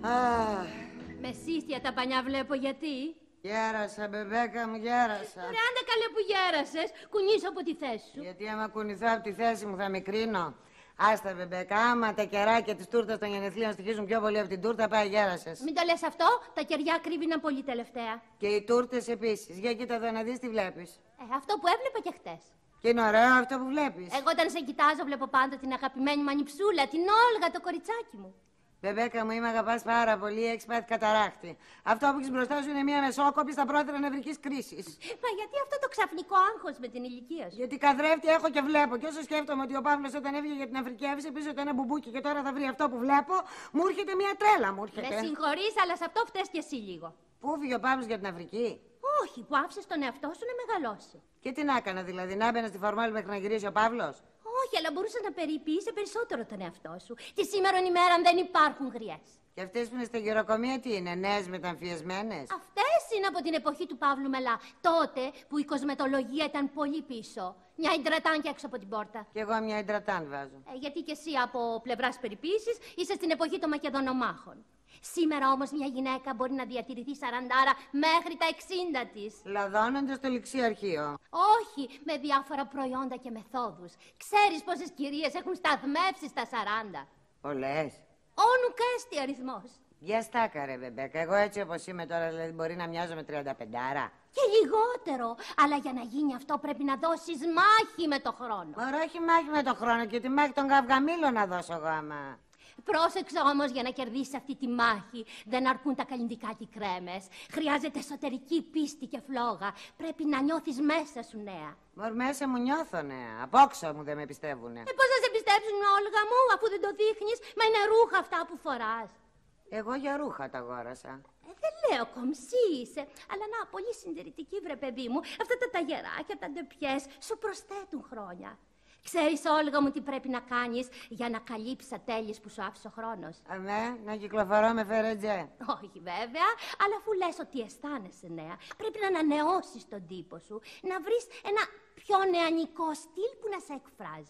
Με σύστια τα πανιά βλέπω, γιατί? Γέρασα, μπεμπέκα μου, γέρασα. Ρε, άντε καλέ που γέρασες, κουνήσω από τη θέση σου. Γιατί άμα κουνηθώ από τη θέση μου θα μικρύνω. Άστα, μπεμπέκα, άμα τα κεράκια της τούρτας των γενεθλίων στοιχίζουν πιο πολύ από την τούρτα, πάει γέρασες. Μην το λες αυτό, τα κεριά κρύβηναν πολύ τελευταία. Και οι τούρτες επίσης. Για κοίτα εδώ να δεις τι βλέπεις. Αυτό που έβλεπα και χτες. Και είναι ωραίο αυτό που βλέπεις. Εγώ όταν σε κοιτάζω βλέπω πάντα την αγαπημένη μου ανιψούλα, την Όλγα, το κοριτσάκι μου. Μπεμπέκα μου, είμαι αγαπάς πάρα πολύ, έχεις πάθει καταράκτη. Αυτό που έχεις μπροστά σου είναι μια μεσόκοπη στα πρώτερα νευρικής κρίσης. Μα γιατί αυτό το ξαφνικό άγχος με την ηλικία σου? Γιατί καθρέφτη έχω και βλέπω. Και όσο σκέφτομαι ότι ο Παύλος όταν έφυγε για την Αφρική άφησε πίσω του ένα μπουμπούκι και τώρα θα βρει αυτό που βλέπω, μου έρχεται μια τρέλα, μου έρχεται. Με συγχωρείς, αλλά σε αυτό φταίς κι εσύ λίγο. Πού φύγε ο Παύλος για την Αφρική? Όχι, που άφησες τον εαυτό σου να μεγαλώσει. Και τι να έκανα δηλαδή, να έμπαινα στη φορμόλη μέχρι να γυρίσει ο Παύλος? Όχι, αλλά μπορούσες να περιποιείσαι περισσότερο τον εαυτό σου. Τη σήμερα ημέρα δεν υπάρχουν γριές. Και αυτές που είναι στη γεροκομεία τι είναι, νέες μεταμφιεσμένες? Αυτές είναι από την εποχή του Παύλου Μελά. Τότε που η κοσμετολογία ήταν πολύ πίσω. Μια ιντρατάν και έξω από την πόρτα. Κι εγώ μια ιντρατάν βάζω. Γιατί κι εσύ από πλευράς περιποίησης είσαι στην εποχή των Μακεδονομάχων. Σήμερα όμως μια γυναίκα μπορεί να διατηρηθεί 40 μέχρι τα 60 της. Λαδώνοντας το ληξιαρχείο. Όχι, με διάφορα προϊόντα και μεθόδους. Ξέρεις πόσες κυρίες έχουν σταθμεύσει στα 40? Πολλές. Όνου κέστη αριθμός. Για στάκα ρε Μπεμπέκα, εγώ έτσι όπως είμαι τώρα δηλαδή μπορεί να μοιάζω με 35άρα. Και λιγότερο. Αλλά για να γίνει αυτό πρέπει να δώσεις μάχη με το χρόνο. Μωρό, όχι μάχη με το χρόνο και τη μάχη των καυγαμήλων να δώσω εγώ άμα. Πρόσεξε όμως, για να κερδίσεις αυτή τη μάχη δεν αρκούν τα καλλυντικά και οι κρέμες. Χρειάζεται εσωτερική πίστη και φλόγα. Πρέπει να νιώθεις μέσα σου νέα. Μωρ, μέσα μου νιώθω νέα. Απόξω μου δεν με πιστεύουνε. Πώς θα σε πιστέψουν, Όλγα μου, αφού δεν το δείχνεις? Μα είναι ρούχα αυτά που φοράς. Εγώ για ρούχα τα αγόρασα. Δεν λέω κομψή είσαι, αλλά να, πολύ συντηρητική βρε παιδί μου. Αυτά τα ταγεράκια, τα ντεπιές σου προσθέτουν χρόνια. Ξέρεις, Όλγα μου, τι πρέπει να κάνεις για να καλύψεις ατέλειες που σου άφησε ο χρόνος? Αμέ, να κυκλοφορώ με φερετζέ. Όχι βέβαια, αλλά αφού λες ότι αισθάνεσαι νέα, πρέπει να ανανεώσεις τον τύπο σου, να βρεις ένα πιο νεανικό στυλ που να σε εκφράζει.